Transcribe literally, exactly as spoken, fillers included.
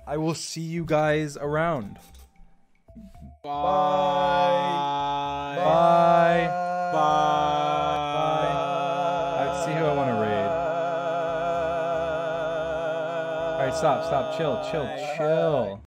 I will see you guys around. Bye. Bye. Bye. Bye. Let's see who I want to raid. All right, stop, stop, chill, chill, chill.